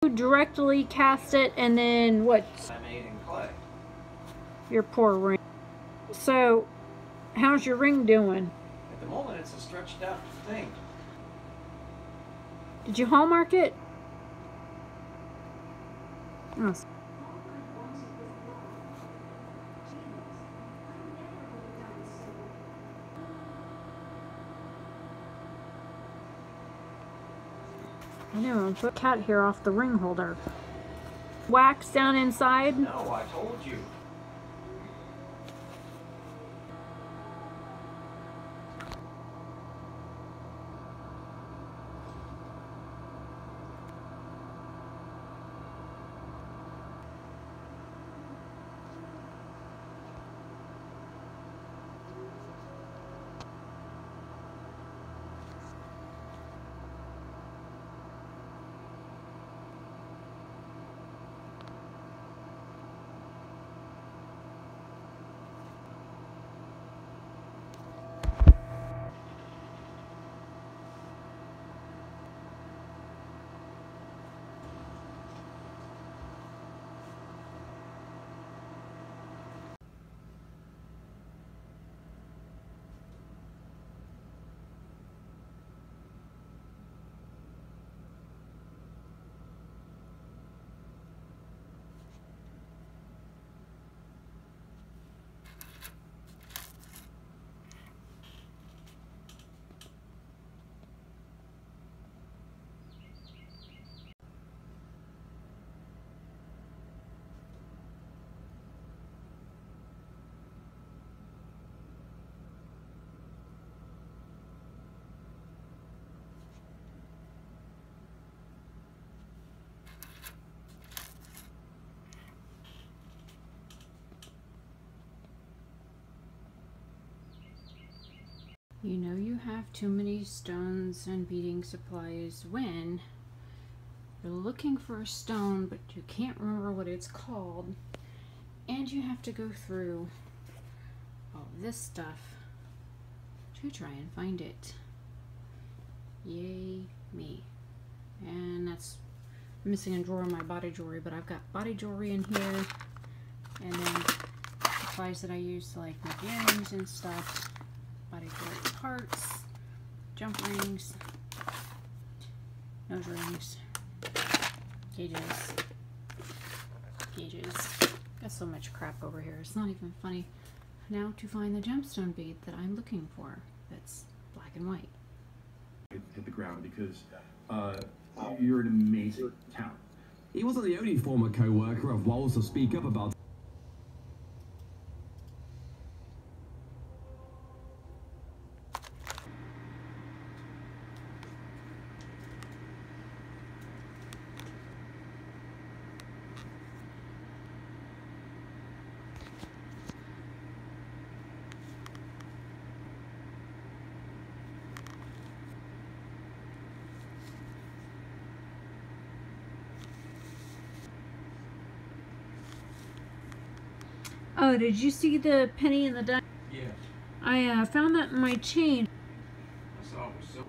directly cast it and then what? I made in clay. Your poor ring. So, how's your ring doing? At the moment, it's a stretched out thing. Did you hallmark it? Oh. I know, I put cat hair off the ring holder. Wax down inside? No, I told you. You know you have too many stones and beading supplies when you're looking for a stone but you can't remember what it's called, and you have to go through all this stuff to try and find it. Yay me. And that's missing a drawer in my body jewelry, but I've got body jewelry in here, and then supplies that I use to like make earrings and stuff. Body jewelry parts, jump rings, nose rings, gauges. Got so much crap over here, it's not even funny. Now to find the gemstone bead that I'm looking for that's black and white. Hit the ground because you're an amazing talent. He wasn't the only former co-worker of Walls to speak up about. Oh, did you see the penny in the dime? Yeah. I found that in my chain. I saw it was so.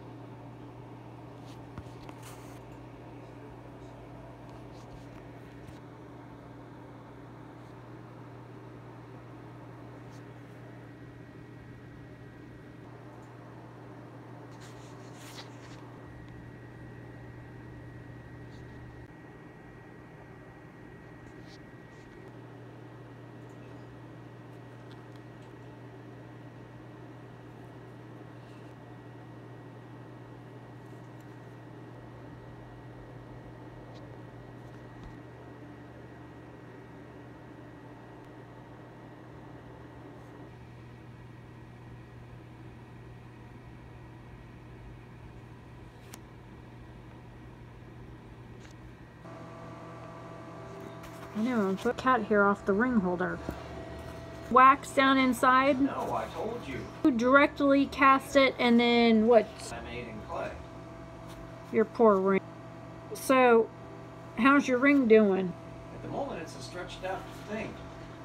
I know, I put cat hair off the ring holder. Wax down inside? No, I told you. Directly cast it and then what? I made in clay. Your poor ring. So, how's your ring doing? At the moment, it's a stretched out thing.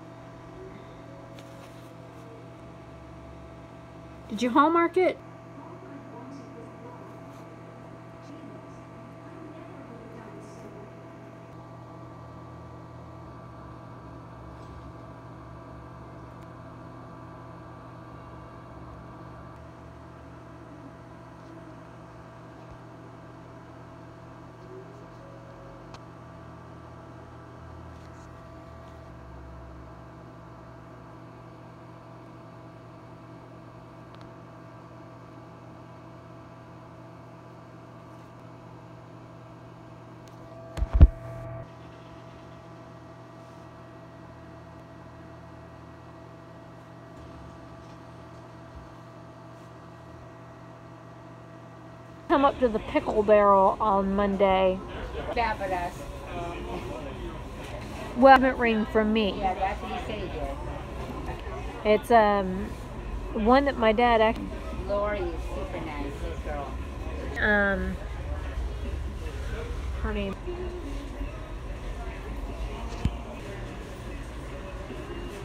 Did you hallmark it? Come up to the pickle barrel on Monday. Fabulous. Welcome ring from me. Yeah, that's what he said he did. It's one that my dad actually Lori is super nice, his girl. her name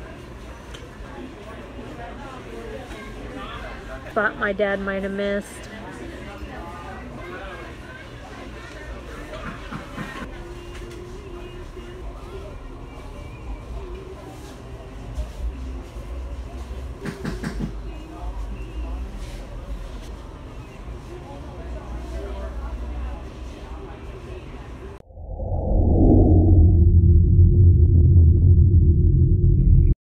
thought my dad might have missed.